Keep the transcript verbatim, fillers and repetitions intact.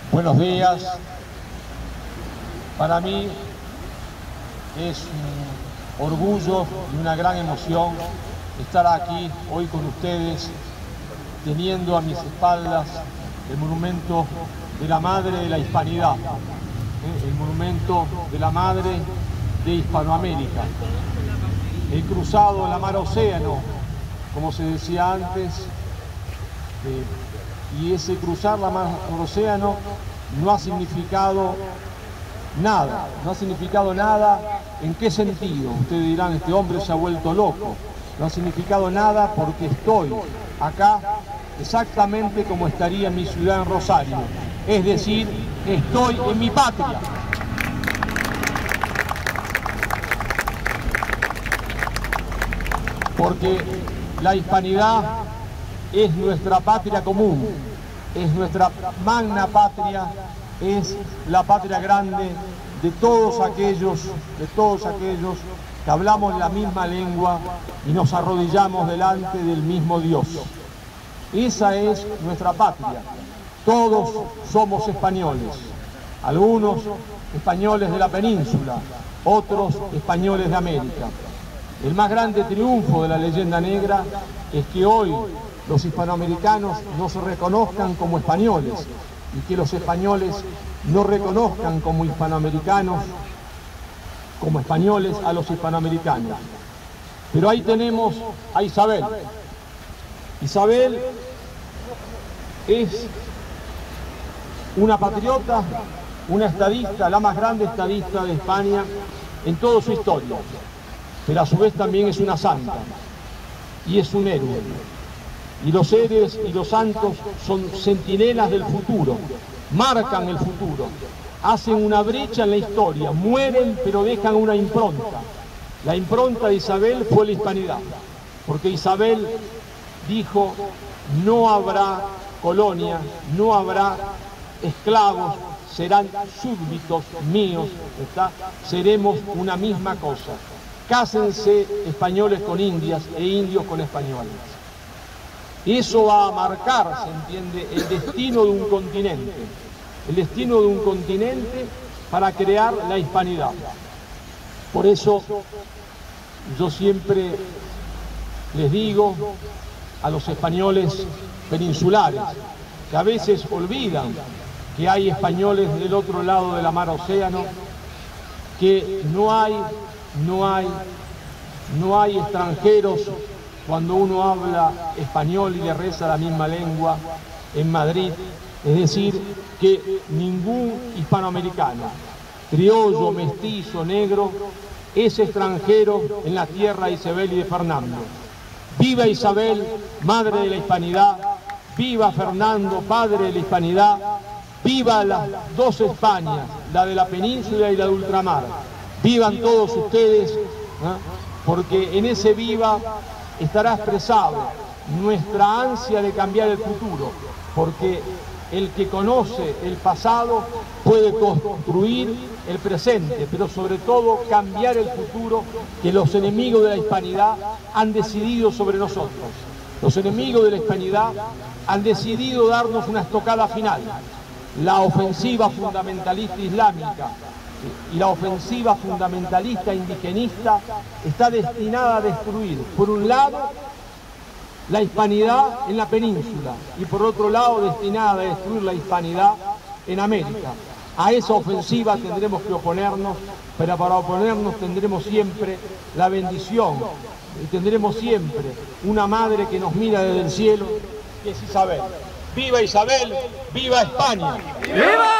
Buenos días. Para mí es un orgullo y una gran emoción estar aquí hoy con ustedes, teniendo a mis espaldas el monumento de la Madre de la Hispanidad, el monumento de la Madre de Hispanoamérica. El cruzado de la mar Océano, como se decía antes, eh, y ese cruzar la mar Océano no ha significado nada, no ha significado nada. ¿En qué sentido? Ustedes dirán, este hombre se ha vuelto loco. No ha significado nada porque estoy acá exactamente como estaría en mi ciudad en Rosario, es decir, estoy en mi patria. Porque la hispanidad es nuestra patria común, es nuestra magna patria, es la patria grande de todos aquellos, de todos aquellos que hablamos la misma lengua y nos arrodillamos delante del mismo Dios. Esa es nuestra patria. Todos somos españoles, algunos españoles de la península, otros españoles de América. El más grande triunfo de la leyenda negra es que hoy los hispanoamericanos no se reconozcan como españoles y que los españoles no reconozcan como hispanoamericanos, como españoles a los hispanoamericanos. Pero ahí tenemos a Isabel. Isabel es una patriota, una estadista, la más grande estadista de España en toda su historia, pero a su vez también es una santa y es un héroe. Y los héroes y los santos son centinelas del futuro, marcan el futuro, hacen una brecha en la historia, mueren pero dejan una impronta. La impronta de Isabel fue la hispanidad, porque Isabel dijo: no habrá colonia, no habrá esclavos, serán súbditos míos, ¿está? Seremos una misma cosa. Cásense españoles con indias e indios con españoles. Eso va a marcar, se entiende, el destino de un continente, el destino de un continente para crear la hispanidad. Por eso yo siempre les digo a los españoles peninsulares, que a veces olvidan que hay españoles del otro lado de la mar Océano, que no hay, no hay, no hay extranjeros cuando uno habla español y le reza la misma lengua en Madrid. Es decir, que ningún hispanoamericano, criollo, mestizo, negro, es extranjero en la tierra de Isabel y de Fernando. Viva Isabel, madre de la hispanidad, viva Fernando, padre de la hispanidad, viva las dos Españas, la de la península y la de ultramar. Vivan todos ustedes, ¿eh? Porque en ese viva estará expresado nuestra ansia de cambiar el futuro, porque el que conoce el pasado puede construir el presente, pero sobre todo cambiar el futuro que los enemigos de la hispanidad han decidido sobre nosotros. Los enemigos de la hispanidad han decidido darnos una estocada final. La ofensiva fundamentalista islámica y la ofensiva fundamentalista indigenista está destinada a destruir, por un lado, la hispanidad en la península y por otro lado destinada a destruir la hispanidad en América. A esa ofensiva tendremos que oponernos, pero para oponernos tendremos siempre la bendición y tendremos siempre una madre que nos mira desde el cielo, que es Isabel. ¡Viva Isabel! ¡Viva España! ¡Viva!